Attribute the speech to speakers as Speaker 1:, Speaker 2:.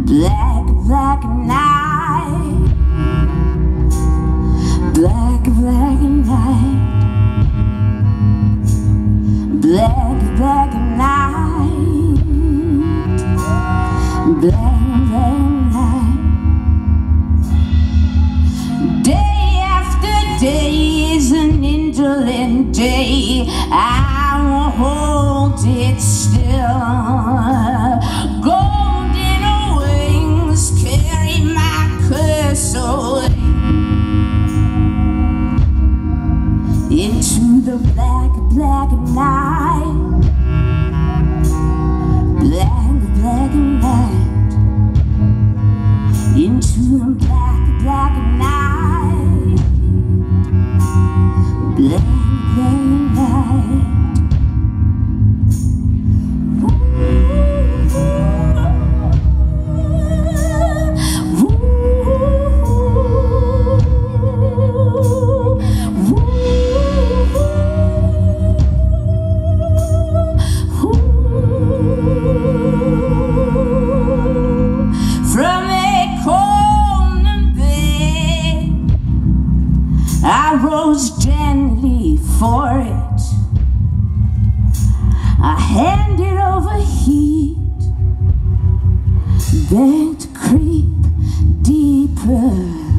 Speaker 1: Black, black night. Black, black night. Black, black night. Black, black night. Day after day is an indolent day. I won't hold it still. Golden wings carry my curse away into the black, black night. Black, black night. Into the black, black night. Black, black night. I rose gently for it. I handed over heat, begged to creep deeper.